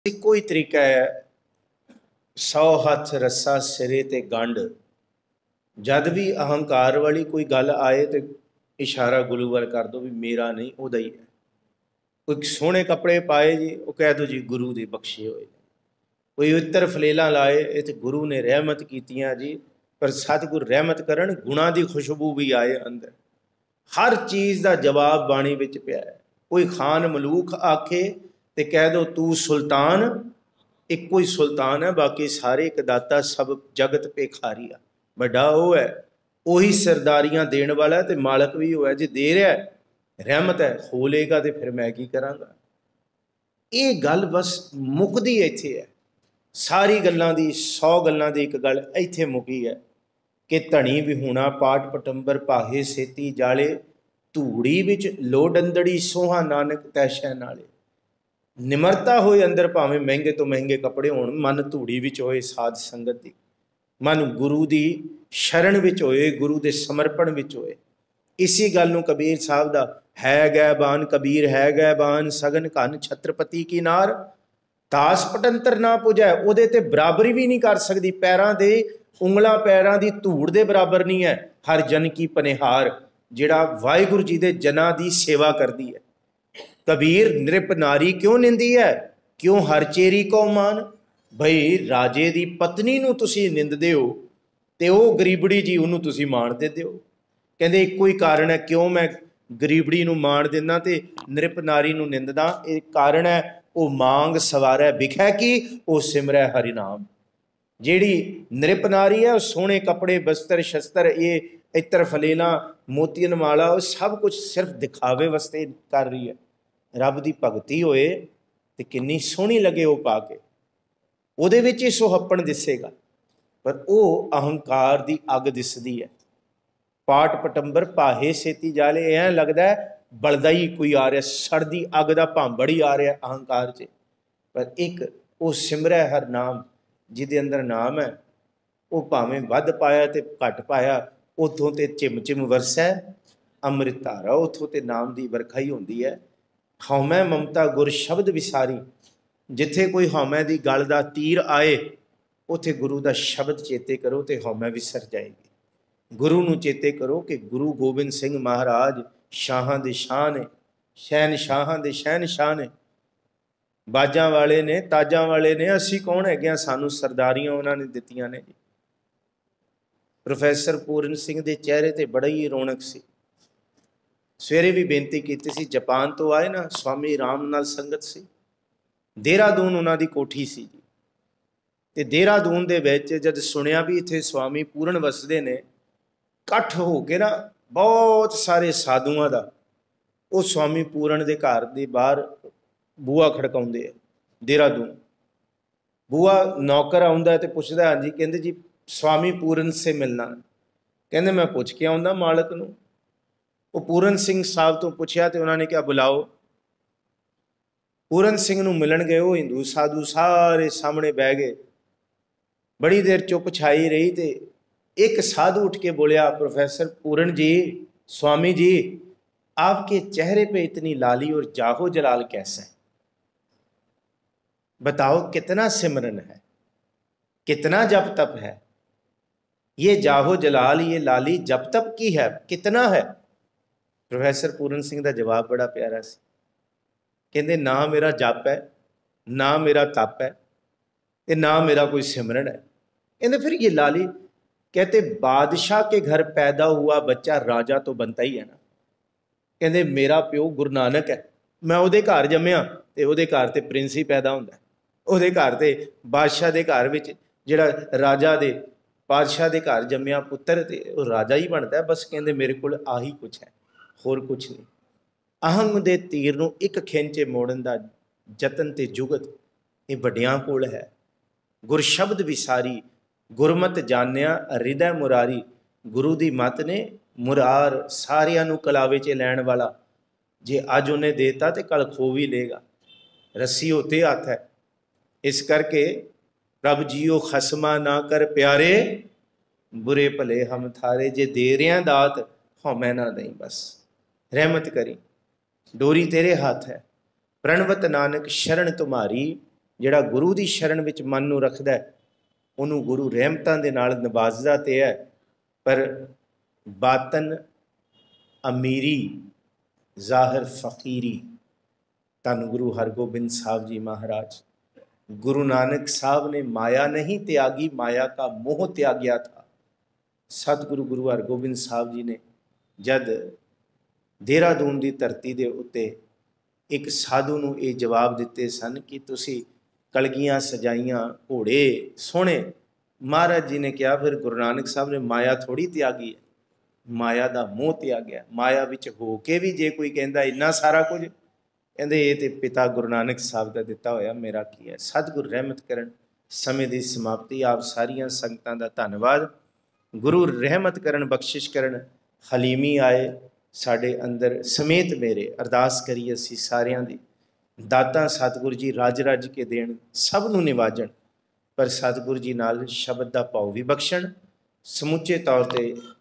ਇੱਕੋ ਹੀ ਤਰੀਕਾ ਹੈ 100 ਹੱਥ ਰੱਸਾ ਸਿਰੇ ਤੇ ਗੰਢ। ਜਦ ਵੀ ਅਹੰਕਾਰ ਵਾਲੀ ਕੋਈ ਗੱਲ ਆਏ ਤੇ ਇਸ਼ਾਰਾ ਗੁਰੂ ਵੱਲ ਕਰ ਦੋ ਵੀ ਮੇਰਾ ਨਹੀਂ ਉਹਦਾ ਹੀ ਹੈ। ਕੋਈ ਸੋਹਣੇ ਕੱਪੜੇ ਪਾਏ ਜੀ, ਉਹ ਕਹਿ ਦੋ ਜੀ ਗੁਰੂ ਦੇ ਬਖਸ਼ੇ ਹੋਏ। ਕੋਈ ਇੱਤਰ ਫਲੇਲਾਂ ਲਾਏ, ਇਹ ਤੇ ਗੁਰੂ ਨੇ ਰਹਿਮਤ ਕੀਤੀਆਂ ਜੀ। ਪਰ ਸਤਿਗੁਰ ਰਹਿਮਤ ਕਰਨ, ਗੁਣਾਂ ਦੀ ਖੁਸ਼ਬੂ ਵੀ ਆਏ ਅੰਦਰ। ਹਰ ਚੀਜ਼ ਦਾ ਜਵਾਬ ਬਾਣੀ ਵਿੱਚ ਪਿਆ ਹੈ। ਕੋਈ ਖਾਨ ਮਲੂਕ ਆਖੇ ਤੇ ਕਹਿ ਦੋ ਤੂੰ ਸੁਲਤਾਨ। ਇੱਕੋ ਹੀ ਸੁਲਤਾਨ ਹੈ, ਬਾਕੀ ਸਾਰੇ ਇੱਕ ਦਾਤਾ, ਸਭ ਜਗਤ ਭੇਖਾਰੀ ਆ। ਵੱਡਾ ਉਹ ਹੈ, ਉਹੀ ਸਰਦਾਰੀਆਂ ਦੇਣ ਵਾਲਾ ਹੈ ਤੇ ਮਾਲਕ ਵੀ ਉਹ ਹੈ। ਜੇ ਦੇ ਰਿਹਾ ਰਹਿਮਤ ਹੈ, ਖੋਲੇਗਾ ਤੇ ਫਿਰ ਮੈਂ ਕੀ ਕਰਾਂਗਾ। ਇਹ ਗੱਲ ਬਸ ਮੁੱਕਦੀ ਇੱਥੇ ਹੈ। ਸਾਰੀ ਗੱਲਾਂ ਦੀ 100 ਗੱਲਾਂ ਦੀ ਇੱਕ ਗੱਲ ਇੱਥੇ ਮੁੱਕੀ ਹੈ ਕਿ ਧਣੀ ਵਿਹੂਣਾ ਪਾਟ ਪਟੰਬਰ ਪਾਹੇ ਸੇਤੀ ਜਾਲੇ, ਧੂੜੀ ਵਿੱਚ ਲੋੜੰਦੜੀ ਸੋਹਾ ਨਾਨਕ ਤੈਸ਼ੈ ਨਾਲੇ। ਨਿਮਰਤਾ ਹੋਏ ਅੰਦਰ, ਭਾਵੇਂ ਮਹਿੰਗੇ ਤੋਂ ਮਹਿੰਗੇ ਕੱਪੜੇ ਹੋਣ, ਮਨ ਧੂੜੀ ਵਿੱਚ ਹੋਏ ਸਾਧ ਸੰਗਤ ਦੀ, ਮਨ ਗੁਰੂ ਦੀ ਸ਼ਰਨ ਵਿੱਚ ਹੋਏ, ਗੁਰੂ ਦੇ ਸਮਰਪਣ ਵਿੱਚ ਹੋਏ। ਇਸੀ ਗੱਲ ਨੂੰ ਕਬੀਰ ਸਾਹਿਬ ਦਾ ਹੈ ਗੈਬਾਨ ਕਬੀਰ ਹੈ ਗੈਬਾਨ, ਸਗਨ ਘਨ ਛਤਰਪਤੀ ਕੀ ਨਾਰ, ਦਾਸ ਪਟੰਤਰ ਨਾ ਪੁਜੈ। ਉਹਦੇ ਤੇ ਬਰਾਬਰੀ ਵੀ ਨਹੀਂ ਕਰ ਸਕਦੀ। ਪੈਰਾਂ ਦੇ ਉਂਗਲਾਂ ਪੈਰਾਂ ਦੀ ਧੂੜ ਦੇ ਬਰਾਬਰ ਨਹੀਂ ਹੈ। ਹਰ ਜਨ ਕੀ ਪਨਿਹਾਰ, ਜਿਹੜਾ ਵਾਹਿਗੁਰੂ ਜੀ ਦੇ ਜਨਾਂ ਦੀ ਸੇਵਾ ਕਰਦੀ ਹੈ। ਕਬੀਰ ਨਿਰਪ ਨਾਰੀ ਕਿਉਂ ਨਿੰਦੀ ਹੈ, ਕਿਉਂ ਹਰ ਚੇਰੀ ਕੋ ਮਾਨ। ਬਈ ਰਾਜੇ ਦੀ ਪਤਨੀ ਨੂੰ ਤੁਸੀਂ ਨਿੰਦਦੇ ਹੋ ਤੇ ਉਹ ਗਰੀਬੜੀ ਜੀ ਉਹਨੂੰ ਤੁਸੀਂ ਮਾਣ ਦਿੰਦੇ ਹੋ। ਕਹਿੰਦੇ ਇੱਕੋ ਹੀ ਕਾਰਨ ਹੈ ਕਿਉਂ ਮੈਂ ਗਰੀਬੜੀ ਨੂੰ ਮਾਣ ਦਿੰਦਾ ਤੇ ਨਿਰਪ ਨਾਰੀ ਨੂੰ ਨਿੰਦਦਾ। ਇਹ ਕਾਰਨ ਹੈ, ਉਹ ਮਾਂਗ ਸਵਾਰੈ ਵਿਖੈ ਕੀ, ਉਹ ਸਿਮਰੈ ਹਰਿ ਨਾਮ। ਜਿਹੜੀ ਨਿਰਪ ਨਾਰੀ ਹੈ, ਉਹ ਸੋਹਣੇ ਕੱਪੜੇ ਬਸਤਰ ਸ਼ਸਤਰ, ਇਹ ਇੱਤਰ ਫਲੇਲਾਂ ਮੋਤੀਆਂ ਮਾਲਾ, ਉਹ ਸਭ ਕੁਝ ਸਿਰਫ ਦਿਖਾਵੇ ਵਾਸਤੇ ਕਰ ਰਹੀ ਹੈ। ਰੱਬ ਦੀ ਭਗਤੀ ਹੋਏ ਤੇ ਕਿੰਨੀ ਸੋਹਣੀ ਲੱਗੇ ਉਹ ਪਾ ਕੇ, ਉਹਦੇ ਵਿੱਚ ਹੀ ਸੁਹੱਪਣ ਦਿਸੇਗਾ। ਪਰ ਉਹ ਅਹੰਕਾਰ ਦੀ ਅੱਗ ਦਿਸਦੀ ਹੈ। ਪਾਟ ਪਟੰਬਰ ਪਾਹੇ ਸੇਤੀ ਜਾਲੇ, ਐਂ ਲੱਗਦਾ ਬਲਦਾ ਹੀ ਕੋਈ ਆ ਰਿਹਾ, ਸੜਦੀ ਅੱਗ ਦਾ ਭਾਂਬੜ ਹੀ ਆ ਰਿਹਾ ਅਹੰਕਾਰ 'ਚ। ਪਰ ਇੱਕ ਉਹ ਸਿਮਰੈ ਹਰ ਨਾਮ, ਜਿਹਦੇ ਅੰਦਰ ਨਾਮ ਹੈ, ਉਹ ਭਾਵੇਂ ਵੱਧ ਪਾਇਆ ਤੇ ਘੱਟ ਪਾਇਆ, ਉੱਥੋਂ ਤੇ ਚਿਮ ਚਿਮ ਵਰਸੈ ਅੰਮ੍ਰਿਤ ਧਾਰਾ, ਉੱਥੋਂ ਤੇ ਨਾਮ ਦੀ ਵਰਖਾ ਹੀ ਹੁੰਦੀ ਹੈ। ਹਉਮੈ ਮਮਤਾ ਗੁਰ ਸ਼ਬਦ ਵਿਸਾਰੀ, ਜਿੱਥੇ ਕੋਈ ਹਉਮੈ ਦੀ ਗੱਲ ਦਾ ਤੀਰ ਆਏ, ਉੱਥੇ ਗੁਰੂ ਦਾ ਸ਼ਬਦ ਚੇਤੇ ਕਰੋ ਤੇ ਹਉਮੈ ਵਿਸਰ ਜਾਏਗੀ। ਗੁਰੂ ਨੂੰ ਚੇਤੇ ਕਰੋ ਕਿ ਗੁਰੂ ਗੋਬਿੰਦ ਸਿੰਘ ਮਹਾਰਾਜ ਸ਼ਾਹਾਂ ਦੇ ਸ਼ਾਹ ਨੇ, ਸ਼ਹਿਨਸ਼ਾਹਾਂ ਦੇ ਸ਼ਹਿਨਸ਼ਾਹ ਨੇ, ਬਾਜਾਂ ਵਾਲੇ ਨੇ, ਤਾਜਾਂ ਵਾਲੇ ਨੇ। ਅਸੀਂ ਕੌਣ ਹੈਗੇ ਹਾਂ, ਸਾਨੂੰ ਸਰਦਾਰੀਆਂ ਉਹਨਾਂ ਨੇ ਦਿੱਤੀਆਂ ਨੇ ਜੀ। ਪ੍ਰੋਫੈਸਰ ਪੂਰਨ ਸਿੰਘ ਦੇ ਚਿਹਰੇ ਤੇ ਬੜਾ ਹੀ ਰੌਣਕ ਸੀ। ਸਵੇਰੇ ਵੀ ਬੇਨਤੀ ਕੀਤੀ ਸੀ, ਜਾਪਾਨ ਤੋਂ ਆਏ ਨਾ, ਸਵਾਮੀ ਰਾਮ ਨਾਲ ਸੰਗਤ ਸੀ। ਦੇਹਰਾਦੂਨ ਉਹਨਾਂ ਦੀ ਕੋਠੀ ਸੀ ਜੀ। ਤੇ ਦੇਹਰਾਦੂਨ ਦੇ ਵਿੱਚ ਜਦ ਸੁਣਿਆ ਵੀ ਇੱਥੇ ਸਵਾਮੀ ਪੂਰਨ ਵਸਦੇ ਨੇ, ਇਕੱਠ ਹੋ ਕੇ ਨਾ ਬਹੁਤ ਸਾਰੇ ਸਾਧੂਆਂ ਦਾ, ਉਹ ਸਵਾਮੀ ਪੂਰਨ ਦੇ ਘਰ ਦੇ ਬਾਹਰ ਬੂਹਾ ਖੜਕਾਉਂਦੇ ਆ। ਦੇਹਰਾਦੂਨ ਬੂਹਾ ਨੌਕਰ ਆਉਂਦਾ ਤੇ ਪੁੱਛਦਾ, ਹਾਂਜੀ, ਕਹਿੰਦੇ ਜੀ ਸਵਾਮੀ ਪੂਰਨ ਸੇ ਮਿਲਣਾ। ਕਹਿੰਦੇ ਮੈਂ ਪੁੱਛ ਕੇ ਆਉਂਦਾ ਮਾਲਕ ਨੂੰ। ਉਹ ਪੂਰਨ ਸਿੰਘ ਸਾਹਿਬ ਤੋਂ ਪੁੱਛਿਆ ਤੇ ਉਹਨਾਂ ਨੇ ਕਿਹਾ ਬੁਲਾਓ। ਪੂਰਨ ਸਿੰਘ ਨੂੰ ਮਿਲਣ ਗਏ। ਉਹ ਹਿੰਦੂ ਸਾਧੂ ਸਾਰੇ ਸਾਹਮਣੇ ਬਹਿ ਗਏ। ਬੜੀ ਦੇਰ ਚੁੱਪ ਛਾਈ ਰਹੀ ਤੇ ਇੱਕ ਸਾधु उठ के बोलिया, प्रोफेसर पूरण जी, स्वामी जी, आपके चेहरे पे इतनी लाली और जाहो जलाल कैसा है? बताओ कितना सिमरन है, कितना जप तप है। ये जाहो जलाल, ये लाली जप तप की है, कितना है? प्रोफेसर पूरण सिंह का जवाब बड़ा प्यारा सी। कहते ना मेरा जप है, ना मेरा तप है, ते ना मेरा कोई सिमरन है। कहते फिर ये लाली, कहते बादशाह के घर पैदा हुआ बच्चा राजा तो बनता ही है ना। कहते मेरा प्यो गुरु नानक है, मैं ਉਹਦੇ ਘਰ ਜੰਮਿਆ ਤੇ ਉਹਦੇ ਘਰ ਤੇ ਪ੍ਰਿੰਸ ਹੀ ਪੈਦਾ ਹੁੰਦਾ। ਉਹਦੇ ਘਰ ਤੇ ਬਾਦਸ਼ਾਹ ਦੇ ਘਰ ਵਿੱਚ ਜਿਹੜਾ ਰਾਜਾ ਦੇ ਬਾਦਸ਼ਾਹ ਦੇ ਘਰ ਜੰਮਿਆ ਪੁੱਤਰ ਤੇ ਉਹ ਰਾਜਾ ਹੀ ਬਣਦਾ। ਬਸ ਕਹਿੰਦੇ ਮੇਰੇ ਕੋਲ ਆਹੀ ਕੁਛ ਹੈ, ਹੋਰ ਕੁਛ ਨਹੀਂ। ਅਹੰਗ ਦੇ ਤੀਰ ਨੂੰ ਇੱਕ ਖਿੰਚੇ ਮੋੜਨ ਦਾ ਯਤਨ ਤੇ ਜੁਗਤ ਇਹ ਵੱਡਿਆਂ ਕੋਲ ਹੈ। ਗੁਰ ਸ਼ਬਦ ਵਿਸਾਰੀ, ਗੁਰਮਤ ਜਾਣਿਆ ਹਿਰਦੈ ਮੁਰਾਰੀ। ਗੁਰੂ ਦੀ ਮਤ ਨੇ ਮੁਰਾਰ, ਸਾਰਿਆਂ ਨੂੰ ਕਲਾਵੇ 'ਚ ਲੈਣ ਵਾਲਾ। ਜੇ ਅੱਜ ਉਹਨੇ ਦੇਤਾ ਤੇ ਕੱਲ ਖੋ ਵੀ ਲਏਗਾ। ਰੱਸੀ ਉੱਤੇ ਹੱਥ ਹੈ। ਇਸ ਕਰਕੇ ਪ੍ਰਭ ਜੀਓ ਖਸਮਾ ਨਾ ਕਰ ਪਿਆਰੇ, ਬੁਰੇ ਭਲੇ ਹਮ ਥਾਰੇ। ਜੇ ਦੇ ਰਿਆਂ ਦਾਤ ਹਉਮੈ ਨਾ ਦਈ, ਬਸ ਰਹਿਮਤ ਕਰੀ। ਡੋਰੀ ਤੇਰੇ ਹੱਥ ਹੈ। ਪ੍ਰਣਵਤ ਨਾਨਕ ਸ਼ਰਨ ਤੁਮਾਰੀ, ਜਿਹੜਾ ਗੁਰੂ ਦੀ ਸ਼ਰਨ ਵਿੱਚ ਮਨ ਨੂੰ ਰੱਖਦਾ ਉਹਨੂੰ ਗੁਰੂ ਰਹਿਮਤਾਂ ਦੇ ਨਾਲ ਨਵਾਜ਼ਦਾ ਤੇ ਹੈ, ਪਰ ਬਾਤਨ ਅਮੀਰੀ ਜ਼ਾਹਿਰ ਫਕੀਰੀ। ਧੰਨ ਗੁਰੂ ਹਰਗੋਬਿੰਦ ਸਾਹਿਬ ਜੀ ਮਹਾਰਾਜ। गुरु नानक साहब ने माया नहीं त्यागी, माया का मोह त्याग्या था। सतगुरु गुरु हरगोबिंद साहब जी ने जद देहरादून की धरती के उत्ते एक साधु नूं ये जवाब दिते सन कि तुसी कलगियां सजाइयां, घोड़े सोहणे। महाराज जी ने कहा फिर गुरु नानक साहब ने माया थोड़ी त्यागी है, माया का मोह त्याग्या। माया विच हो के भी जे कोई कहता इन्ना सारा कुछ, कहते ये तो पिता गुरु नानक साहब का दिता होया, मेरा की है। सतगुर रहमत करन। समय की समाप्ति। आप सारिया संगतां दा धन्नवाद। गुरु रहमत करन, बख्शिश करन। हलीमी आए साडे अंदर समेत मेरे। अरदास करिए असी सारियां दी। दाता सतगुर जी रज रज के देण, सब नूं निवाजण, पर सतगुर जी नाल शब्द दा भाव भी बख्शण। समुचे तौर ते